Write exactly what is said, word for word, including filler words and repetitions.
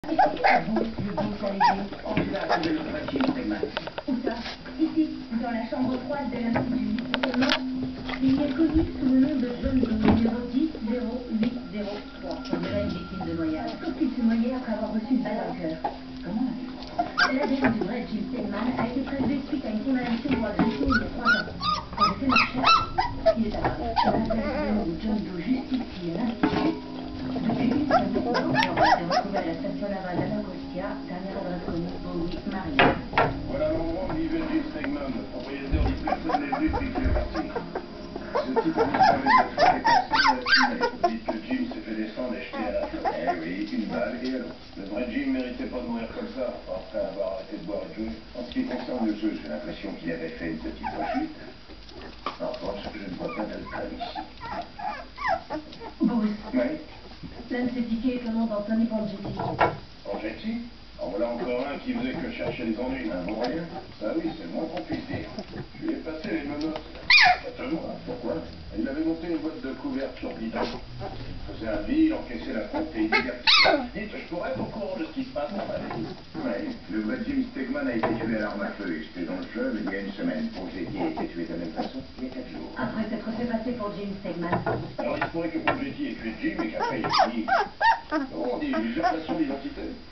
Vous, le bon salé, on lui a trouvé le vrai Jim Stegman. Où ça? Ici, dans la chambre froide de l'Institut. Seulement, il est connu sous le nom de John Doe, numéro dix zéro huit zéro trois. On dirait une victime de noyade. Sauf qu'il se noyait après avoir reçu une balle dans le cœur. Comment l'avez-vous? L'A D N du vrai Jim Stegman a été prélevé suite à une condamnation pour agression il y a trois ans. Quand j'ai fait ma recherche, il est apparu. On appelle le nom de John Doe juste ici à l'Institut. Depuis, ça me semble qu'on a été retrouvé à la station navale d'Anacostia, dernière adresse connue, Bowie, Marie. Voilà l'endroit où vivait Jim Stegman, le propriétaire dit personne n'est venu depuis qu'il est parti. Ce type a disparu de fois et personne ne l'a filmé. Dites que Jim s'est fait descendre et jeter à la flotte. Eh oui, une balle et alors. Le vrai Jim méritait pas de mourir comme ça, après avoir arrêté de boire et de jouer. En ce qui concerne le jeu, j'ai l'impression qu'il avait fait une petite rechute. En revanche, je ne vois pas d'alcool ici. Bruce. Oui. L'un de ces tickets est au nom d'Anthony Bongetti. Bongetti? En voilà encore un qui faisait que chercher les ennuis, un bon rien. Ça oui, c'est le moins qu'on puisse dire. Je lui ai passé les menottes. Pas de moi, pourquoi? Il avait monté une boîte de couverture bidon. Il faisait un deal, encaissait la compte et il divertissait. Dites, je pourrais être au courant de ce qui se passe dans ma vie. Oui, le vrai Jim Stegman a été tué à l'arme à feu. J'étais dans le jeu il y a une semaine. Bongetti a été tué de la même façon il y a quatre jours. Après s'être fait passer pour Jim Stegman. Alors il se pourrait que Bongetti ait tué Jim et qu'après il ait fini. On dit usurpation d'identité.